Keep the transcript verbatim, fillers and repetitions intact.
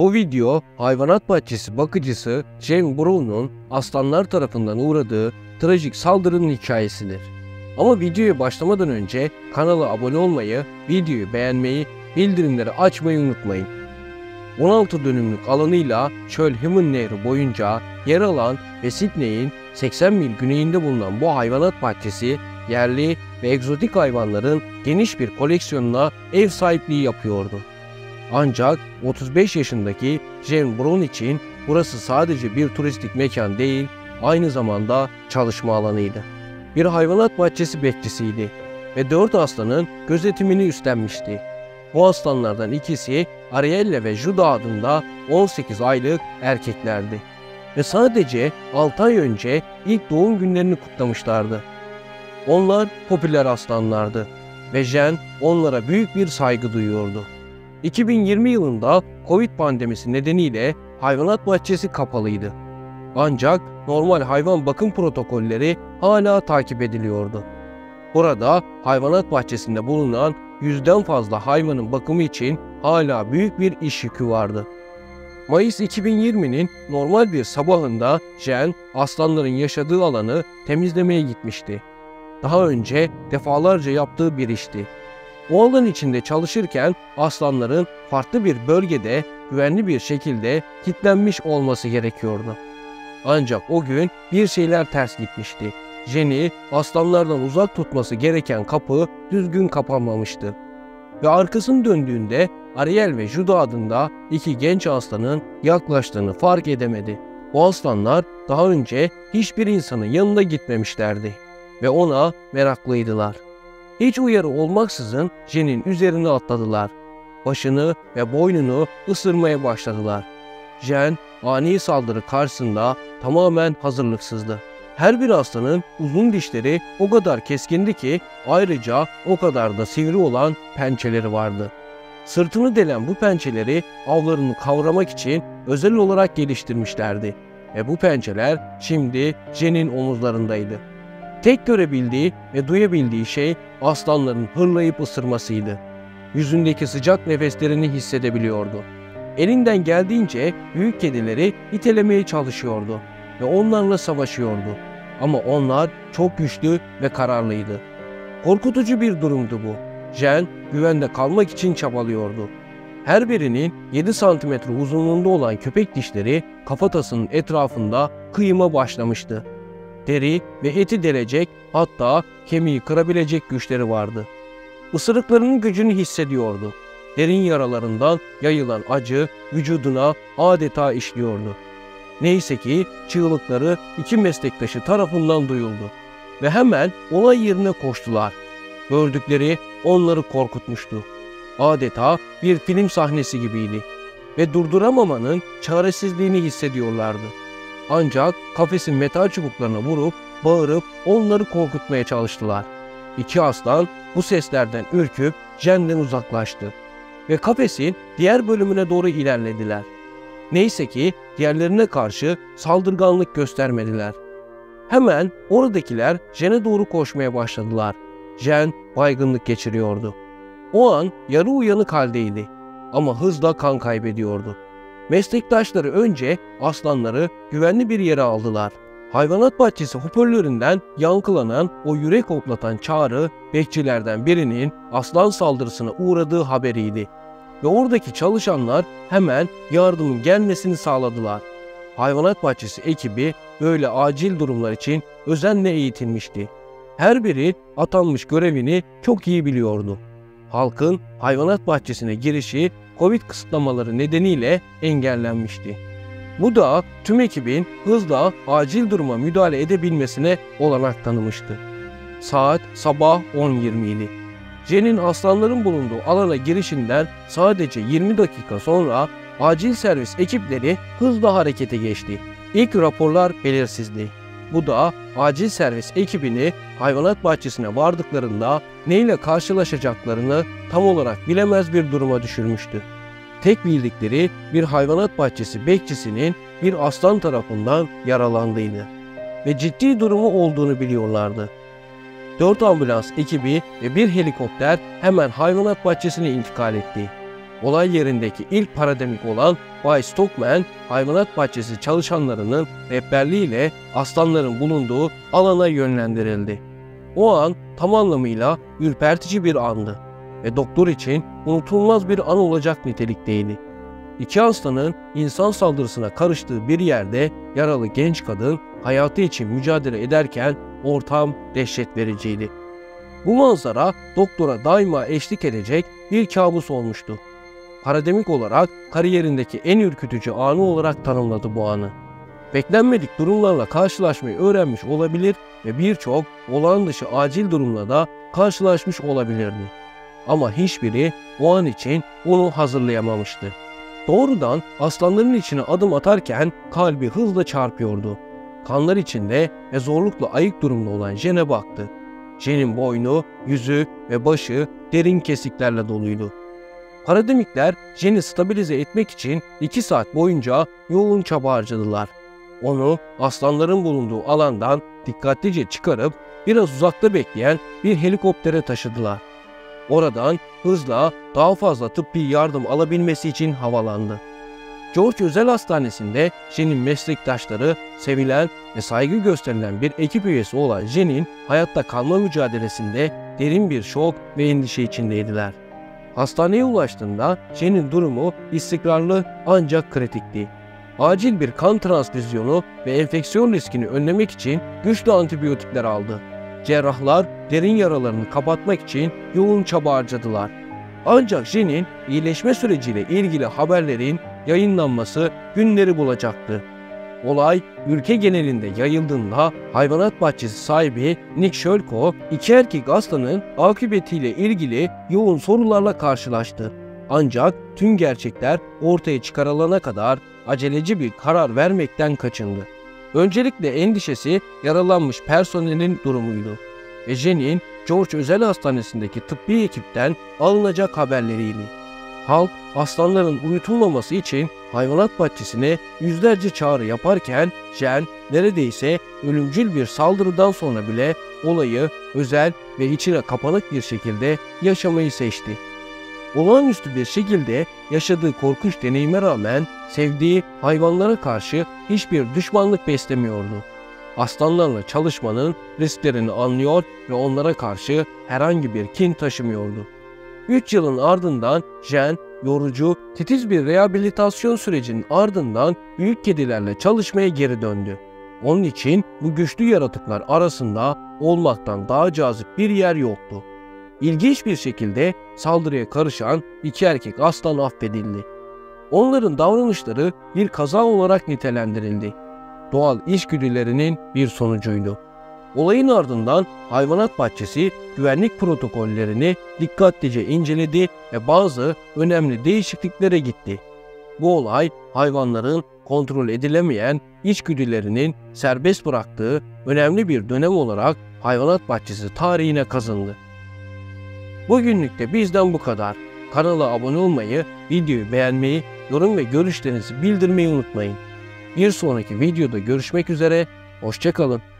Bu video hayvanat bahçesi bakıcısı Jane Brown'un aslanlar tarafından uğradığı trajik saldırının hikayesidir. Ama videoya başlamadan önce kanala abone olmayı, videoyu beğenmeyi, bildirimleri açmayı unutmayın. on altı dönümlük alanıyla Çöl-Human Nehri boyunca yer alan ve Sydney'in seksen mil güneyinde bulunan bu hayvanat bahçesi, yerli ve egzotik hayvanların geniş bir koleksiyonuna ev sahipliği yapıyordu. Ancak otuz beş yaşındaki Jane Brown için burası sadece bir turistik mekan değil, aynı zamanda çalışma alanıydı. Bir hayvanat bahçesi bekçisiydi ve dört aslanın gözetimini üstlenmişti. Bu aslanlardan ikisi Arielle ve Judah adında on sekiz aylık erkeklerdi ve sadece altı ay önce ilk doğum günlerini kutlamışlardı. Onlar popüler aslanlardı ve Jane onlara büyük bir saygı duyuyordu. iki bin yirmi yılında Covid pandemisi nedeniyle hayvanat bahçesi kapalıydı. Ancak normal hayvan bakım protokolleri hala takip ediliyordu. Burada hayvanat bahçesinde bulunan yüzden fazla hayvanın bakımı için hala büyük bir iş yükü vardı. Mayıs iki bin yirminin normal bir sabahında Jane aslanların yaşadığı alanı temizlemeye gitmişti. Daha önce defalarca yaptığı bir işti. O alan içinde çalışırken aslanların farklı bir bölgede güvenli bir şekilde kilitlenmiş olması gerekiyordu. Ancak o gün bir şeyler ters gitmişti. Jane'i aslanlardan uzak tutması gereken kapı düzgün kapanmamıştı. Ve arkasını döndüğünde Ariel ve Judah adında iki genç aslanın yaklaştığını fark edemedi. Bu aslanlar daha önce hiçbir insanın yanına gitmemişlerdi ve ona meraklıydılar. Hiç uyarı olmaksızın Jane'in üzerine atladılar. Başını ve boynunu ısırmaya başladılar. Jane ani saldırı karşısında tamamen hazırlıksızdı. Her bir aslanın uzun dişleri o kadar keskindi ki ayrıca o kadar da sivri olan pençeleri vardı. Sırtını delen bu pençeleri avlarını kavramak için özel olarak geliştirmişlerdi ve bu pençeler şimdi Jane'in omuzlarındaydı. Tek görebildiği ve duyabildiği şey aslanların hırlayıp ısırmasıydı. Yüzündeki sıcak nefeslerini hissedebiliyordu. Elinden geldiğince büyük kedileri itelemeye çalışıyordu ve onlarla savaşıyordu. Ama onlar çok güçlü ve kararlıydı. Korkutucu bir durumdu bu. Jane güvende kalmak için çabalıyordu. Her birinin yedi santimetre uzunluğunda olan köpek dişleri kafatasının etrafında kıyıma başlamıştı. Deri ve eti delecek, hatta kemiği kırabilecek güçleri vardı. Isırıklarının gücünü hissediyordu. Derin yaralarından yayılan acı vücuduna adeta işliyordu. Neyse ki çığlıkları iki meslektaşı tarafından duyuldu ve hemen olay yerine koştular. Gördükleri onları korkutmuştu. Adeta bir film sahnesi gibiydi ve durduramamanın çaresizliğini hissediyorlardı. Ancak kafesin metal çubuklarına vurup bağırıp onları korkutmaya çalıştılar. İki aslan bu seslerden ürküp Jane'den uzaklaştı ve kafesin diğer bölümüne doğru ilerlediler. Neyse ki diğerlerine karşı saldırganlık göstermediler. Hemen oradakiler Jane'e doğru koşmaya başladılar. Jane baygınlık geçiriyordu. O an yarı uyanık haldeydi ama hızla kan kaybediyordu. Meslektaşları önce aslanları güvenli bir yere aldılar. Hayvanat bahçesi hoparlöründen yankılanan o yürek hoplatan çağrı bekçilerden birinin aslan saldırısına uğradığı haberiydi. Ve oradaki çalışanlar hemen yardımın gelmesini sağladılar. Hayvanat bahçesi ekibi böyle acil durumlar için özenle eğitilmişti. Her biri atanmış görevini çok iyi biliyordu. Halkın hayvanat bahçesine girişi Covid kısıtlamaları nedeniyle engellenmişti. Bu da tüm ekibin hızla acil duruma müdahale edebilmesine olanak tanımıştı. Saat sabah on yirmi idi. Jane'in aslanların bulunduğu alana girişinden sadece yirmi dakika sonra acil servis ekipleri hızla harekete geçti. İlk raporlar belirsizdi. Bu da acil servis ekibini hayvanat bahçesine vardıklarında neyle karşılaşacaklarını tam olarak bilemez bir duruma düşürmüştü. Tek bildikleri bir hayvanat bahçesi bekçisinin bir aslan tarafından yaralandığını ve ciddi durumu olduğunu biliyorlardı. Dört ambulans ekibi ve bir helikopter hemen hayvanat bahçesine intikal etti. Olay yerindeki ilk parademik olan Bay Stockman, hayvanat bahçesi çalışanlarının rehberliğiyle aslanların bulunduğu alana yönlendirildi. O an tam anlamıyla ürpertici bir andı ve doktor için unutulmaz bir an olacak nitelikteydi. İki aslanın insan saldırısına karıştığı bir yerde yaralı genç kadın hayatı için mücadele ederken ortam dehşet vericiydi. Bu manzara doktora daima eşlik edecek bir kabus olmuştu. Parademik olarak kariyerindeki en ürkütücü anı olarak tanımladı bu anı. Beklenmedik durumlarla karşılaşmayı öğrenmiş olabilir ve birçok olağan dışı acil durumla da karşılaşmış olabilirdi. Ama hiçbiri o an için onu hazırlayamamıştı. Doğrudan aslanların içine adım atarken kalbi hızla çarpıyordu. Kanlar içinde ve zorlukla ayık durumda olan Jen'e baktı. Jen'in boynu, yüzü ve başı derin kesiklerle doluydu. Parademikler Jen'i stabilize etmek için iki saat boyunca yoğun çaba harcadılar. Onu aslanların bulunduğu alandan dikkatlice çıkarıp biraz uzakta bekleyen bir helikoptere taşıdılar. Oradan hızla daha fazla tıbbi yardım alabilmesi için havalandı. George Özel Hastanesi'nde Jen'in meslektaşları, sevilen ve saygı gösterilen bir ekip üyesi olan Jen'in hayatta kalma mücadelesinde derin bir şok ve endişe içindeydiler. Hastaneye ulaştığında Jen'in durumu istikrarlı ancak kritikti. Acil bir kan transfüzyonu ve enfeksiyon riskini önlemek için güçlü antibiyotikler aldı. Cerrahlar derin yaralarını kapatmak için yoğun çaba harcadılar. Ancak Jen'in iyileşme süreciyle ilgili haberlerin yayınlanması günleri bulacaktı. Olay ülke genelinde yayıldığında hayvanat bahçesi sahibi Nick Shelko, iki erkek aslanın akıbetiyle ilgili yoğun sorularla karşılaştı. Ancak tüm gerçekler ortaya çıkarılana kadar aceleci bir karar vermekten kaçındı. Öncelikle endişesi yaralanmış personelin durumuydu ve Jen'in George Özel Hastanesi'ndeki tıbbi ekipten alınacak haberleriydi. Halk aslanların uyutulmaması için hayvanat bahçesine yüzlerce çağrı yaparken Jen neredeyse ölümcül bir saldırıdan sonra bile olayı özel ve içine kapanık bir şekilde yaşamayı seçti. Olağanüstü bir şekilde yaşadığı korkunç deneyime rağmen sevdiği hayvanlara karşı hiçbir düşmanlık beslemiyordu. Aslanlarla çalışmanın risklerini anlıyor ve onlara karşı herhangi bir kin taşımıyordu. üç yılın ardından Jen, yorucu, titiz bir rehabilitasyon sürecinin ardından büyük kedilerle çalışmaya geri döndü. Onun için bu güçlü yaratıklar arasında olmaktan daha cazip bir yer yoktu. İlginç bir şekilde saldırıya karışan iki erkek aslan affedildi. Onların davranışları bir kaza olarak nitelendirildi. Doğal içgüdülerinin bir sonucuydu. Olayın ardından hayvanat bahçesi güvenlik protokollerini dikkatlice inceledi ve bazı önemli değişikliklere gitti. Bu olay hayvanların kontrol edilemeyen içgüdülerinin serbest bıraktığı önemli bir dönem olarak hayvanat bahçesi tarihine kazındı. Bugünlük de bizden bu kadar. Kanala abone olmayı, videoyu beğenmeyi, yorum ve görüşlerinizi bildirmeyi unutmayın. Bir sonraki videoda görüşmek üzere, hoşça kalın.